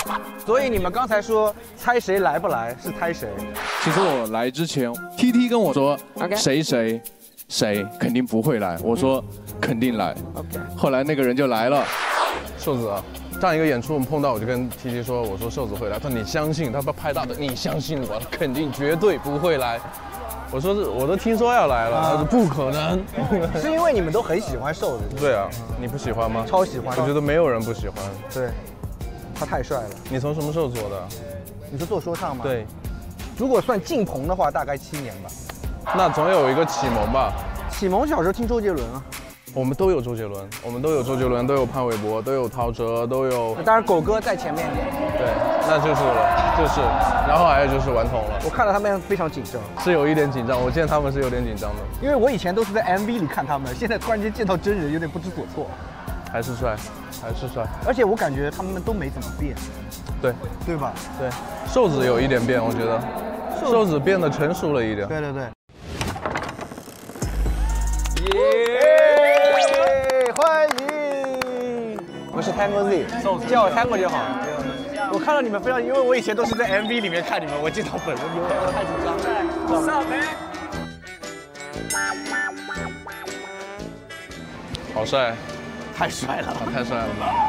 所以你们刚才说猜谁来不来是猜谁？ 其实我来之前 ，TT 跟我说谁肯定不会来，我说肯定来。OK。后来那个人就来了。 瘦子啊，上一个演出我们碰到，我就跟 TT 说，我说瘦子会来，他说你相信，他拍大的，你相信我，肯定绝对不会来。我说我都听说要来了，他说不可能。 是因为你们都很喜欢瘦子。 对啊，你不喜欢吗？ 超喜欢。 我觉得没有人不喜欢。 对，他太帅了。 你从什么时候做的？ 你是做说唱吗？ 对。 如果算进棚的话，大概7年吧。 那总有一个启蒙吧。 启蒙小时候听周杰伦啊。 我们都有周杰伦，都有潘玮柏，都有陶喆，都有。 当然狗哥在前面一点。 对，那就是了，就是。然后还有就是顽童了。 我看到他们非常紧张， 是有一点紧张，我见他们是有点紧张的。 因为我以前都是在 MV 里看他们，现在突然间见到真人，有点不知所措。 还是帅，还是帅。 而且我感觉他们都没怎么变。 对， 对吧？ 对，瘦子有一点变，我觉得。瘦子变得成熟了一点。 对对对。欢迎！我是 Tango Z， 叫我 Tango 就好。我看到你们非常，因为我以前都是在 MV 里面看你们，我见到本人有点太紧张了。上呗！ 好帅， 太帅了， 太帅了。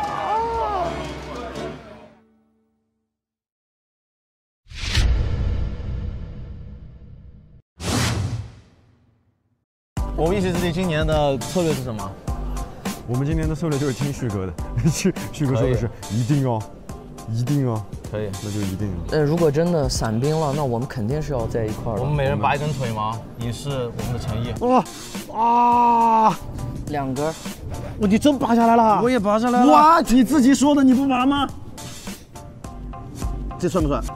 我们一起制定今年的策略是什么？ 我们今年的策略就是听旭哥的，旭哥说的是一定哦，一定哦， 可以， 那就一定。 如果真的散兵了，那我们肯定是要在一块儿的。 我们每人拔一根腿毛，以示我们的诚意。 2根。 你真拔下来了？ 我也拔下来了。 哇，你自己说的，你不拔吗？这算不算？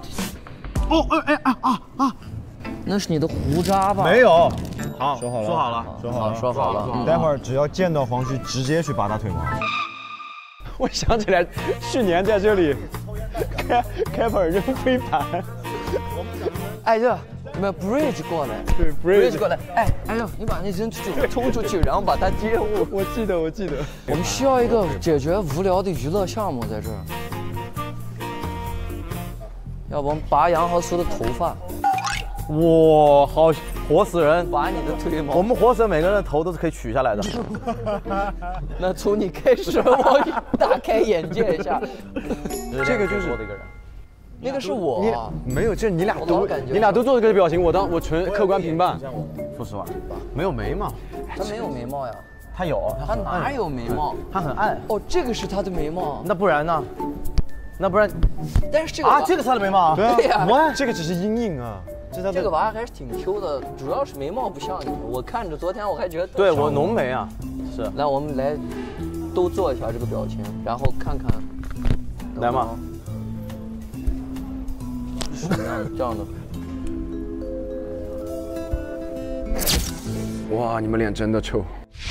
那是你的胡渣吧？ 没有。 好，说好了。 说好了。 待会儿只要见到黄旭，直接去拔他腿毛。 我想起来，去年在这里开本扔飞盘。 哎，对，你们 Bridge 过来。 对 ，Bridge 过来。哎呦，你把那扔出去，冲出去，然后把它接住。 我记得。 我们需要一个解决无聊的娱乐项目在这儿。要不我们拔杨和苏的头发。 哇，好活死人！ 拔你的腿毛。 我们活死人每个人的头都是可以取下来的。 那从你开始，我大开眼界一下。 这个就是我的一个人。 那个是我。 没有，这你俩都做这个表情，我纯客观评判。说实话，没有眉毛。 他没有眉毛呀。 他有。 他哪有眉毛？ 他很暗。 哦，这个是他的眉毛。 那不然呢？ 但是这个这个是他的眉毛。 对呀。 这个只是阴影啊。 这个娃还是挺 Q 的，主要是眉毛不像你。我看着昨天我还觉得。 对我浓眉啊。是。 来，我们来都做一下这个表情，然后看看。 来嘛。 是这样的。 哇，你们脸真的臭。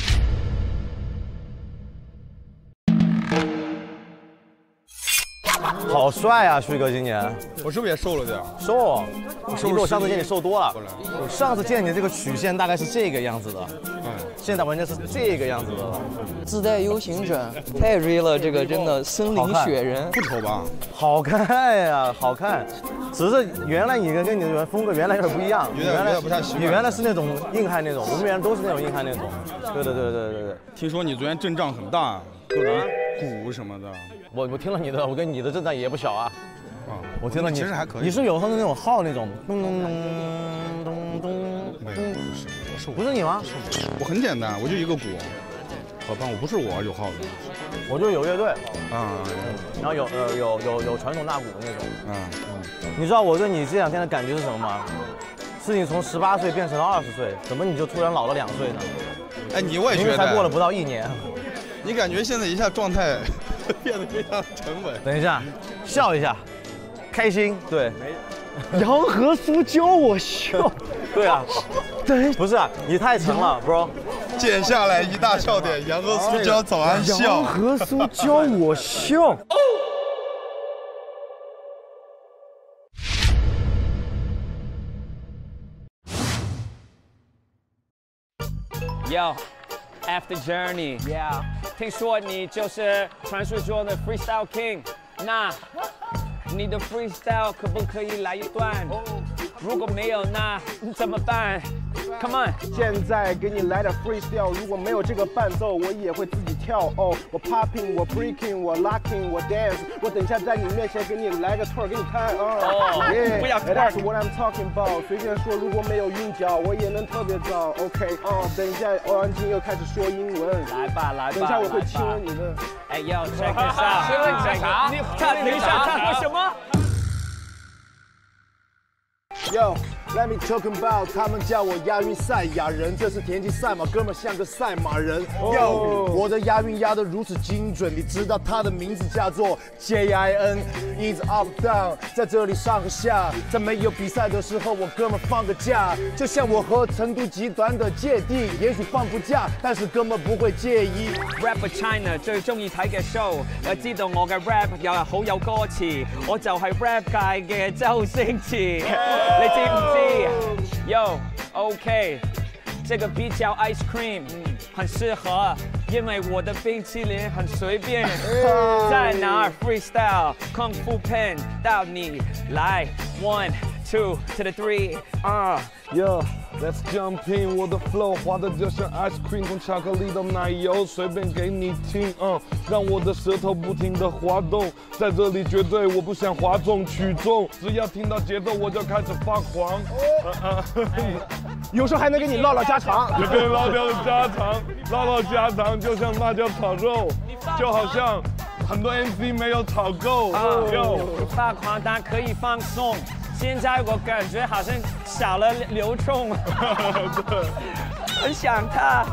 好帅啊，旭哥今年。 我是不是也瘦了点？ 瘦，你比我上次见你瘦多了。我上次见你这个曲线大概是这个样子的，现在完全是这个样子的了。 自带 U 型枕，太 real 了，这个真的森林雪人。 不丑吧？ 好看呀，好看。只是原来你跟你的风格原来有点不一样， 有点不太习惯。 你原来是那种硬汉那种，我们原来都是那种硬汉那种。对。 听说你昨天阵仗很大，各种鼓什么的。 我听了你的，我跟你的阵仗也不小啊。我听了你其实还可以。 你是有时候那种号那种咚咚咚咚咚。 没有，不是我。 不是你吗？ 我很简单，我就一个鼓。好吧，我不是我有号的。 我就有乐队啊， 然后有传统大鼓的那种。你知道我对你这2天的感觉是什么吗？是你从18岁变成了20岁，怎么你就突然老了2岁呢？ 哎，我也觉得。 明明才过了不到1年。 你感觉现在一下状态变得非常沉稳。 等一下，笑一下，开心。对。 杨和苏教我笑。 对啊。对。不是啊，你太沉了 ，bro。 接下来一大笑点，杨和苏教早安笑。 杨和苏教我笑。 Yo, After Journey, yeah. 听说你就是传说中的 Freestyle King，那你的 freestyle 可不可以来一段？如果没有，那怎么办 ？Come on！ 现在给你来点 freestyle， 如果没有这个伴奏，我也会自己跳。哦，我 popping， 我 breaking， 我 locking， 我 dance， 我等一下在你面前给你来个 twerk 给你看。 不要 twerk。That's what I'm talking about。随便说，如果没有韵脚，我也能特别早。OK， 等一下安静又开始说英文。 来吧，来吧。 等一下我会亲吻你的。 哎要 check this out。亲吻你干啥？你等一下他说什么？ Yo，let me talk about， 他们叫我押韵赛亚人，这是田忌赛马，哥们像个赛马人。Yo， 我的押韵押得如此精准，你知道他的名字叫做 JIN， 一直 up down， 在这里上和下，在没有比赛的时候，我哥们放个假，就像我和成都极端的芥蒂，也许放不假，但是哥们不會介意。 Rap China 最中意睇嘅 show， 知道我嘅 rap 又係好有歌詞，我就係 rap 界嘅周星馳。 你知唔知 ？Yo OK， 这个比较 ice cream， 很适合，因为我的冰淇淋很随便。在哪儿 freestyle 功夫 pen 到你来 1 2 to the 3 Yo，let's jump in， 我的 flow 滑的就像 ice cream， 从巧克力到奶油，随便给你听，让我的舌头不停的滑动，在这里绝对我不想哗众取众，只要听到节奏我就开始发狂， 有时候还能给你唠唠家常， 也可以唠聊家常，唠家常就像辣椒炒肉，就好像很多 MC 没有炒够， 发狂但可以放松。 现在我感觉好像少了刘冲，很想他。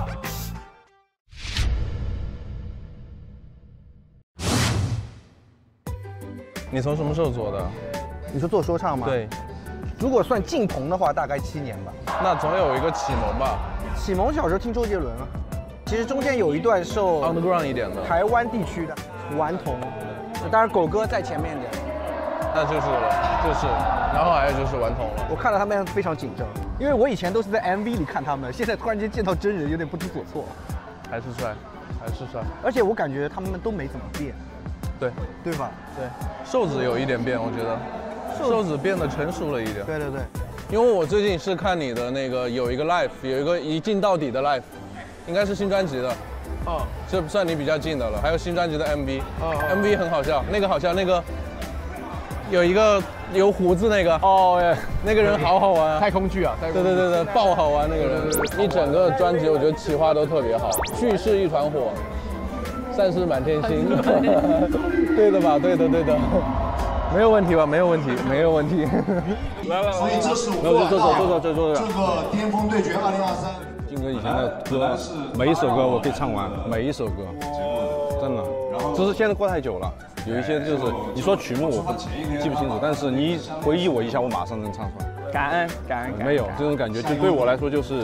你从什么时候做的？ 你说做说唱吗？ 对。 如果算进棚的话，大概7年吧。 那总有一个启蒙吧？ 启蒙小时候听周杰伦啊，其实中间有一段受 underground 一点的台湾地区的顽童，当然狗哥在前面点。 那就是，然后还有就是顽童了。 我看到他们非常紧张，因为我以前都是在 MV 里看他们，现在突然间见到真人，有点不知所措。 还是帅，还是帅。 而且我感觉他们都没怎么变。 对， 对吧？ 对，瘦子有一点变，我觉得，瘦子变得成熟了一点。 对对对。 因为我最近是看你的那个有一个 live， 有一个一镜到底的 live， 应该是新专辑的。这算你比较近的了。还有新专辑的 MV，MV 很好笑，那个好笑那个。 有一个有胡子那个那个人好好玩， 太空剧啊！ 对，爆好玩那个人。一整个专辑我觉得企划都特别好，叙事一团火，善事满天星。对的吧？对的，没有问题吧？没有问题。 来，所以这是我这个巅峰对决2023。 金哥以前的歌，每一首歌我可以唱完，每一首歌，真的。只是现在过太久了。 有一些就是你说曲目我记不清楚，但是你回忆我一下，我马上能唱出来。 感恩。 没有这种感觉，就对我来说就是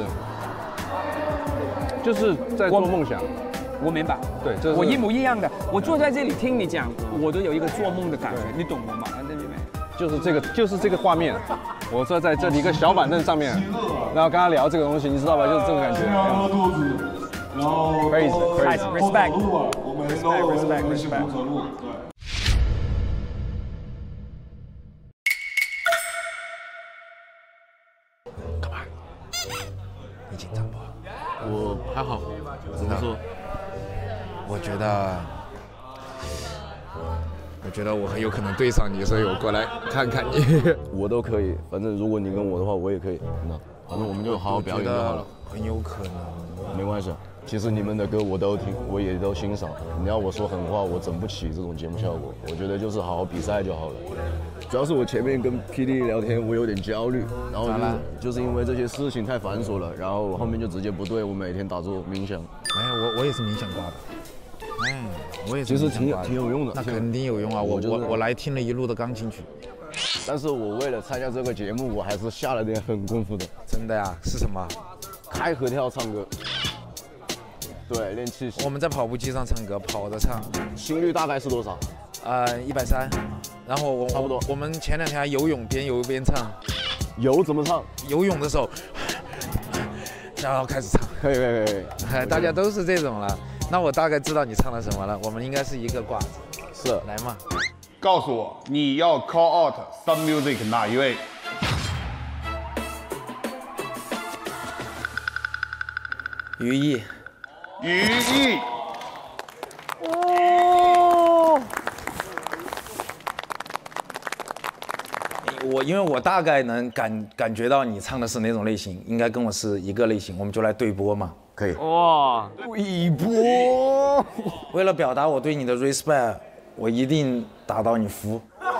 在做梦想。 我明白， 对， 我一模一样的。我坐在这里听你讲，我都有一个做梦的感觉，你懂我吗？ 就是这个画面，我坐在这里一个小板凳上面，然后跟他聊这个东西，你知道吧？就是这种感觉。 然后 respect。 干嘛？你紧张不？我还好。怎么说？我觉得我很有可能对上你，所以我过来看看你。 我都可以，反正如果你跟我的话，我也可以。那反正我们就好好表演就好了。 很有可能。 没关系。 其实你们的歌我都听，我也都欣赏。你要我说狠话，我整不起这种节目效果。我觉得就是好好比赛就好了。主要是我前面跟 PD 聊天，我有点焦虑，然后就是因为这些事情太繁琐了，然后我后面就直接不对，我每天打坐冥想。 我也是冥想挂的。我也是。 其实挺有用的。 那肯定有用啊！我来听了一路的钢琴曲。 但是我为了参加这个节目，我还是下了点狠功夫的。 真的呀？是什么？ 开合跳唱歌。 对，练气息。 我们在跑步机上唱歌，跑着唱。 心率大概是多少 ？130。然后差不多。 我们前2天还游泳，边游边唱。 游怎么唱？ 游泳的时候，然后开始唱。 可以。 大家都是这种了。那我大概知道你唱了什么了。我们应该是一个挂子。 是。 来嘛。 告诉我你要 call out Sun Music 哪一位？ 于毅。 于毅。 哦。因为我大概能感觉到你唱的是哪种类型，应该跟我是一个类型，我们就来对播嘛。 可以。 哇， 对播。为了表达我对你的 respect， 我一定打到你服。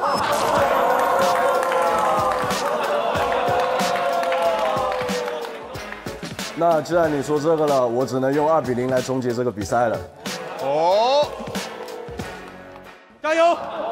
那既然你说这个了，我只能用2比0来终结这个比赛了。 哦， 加油！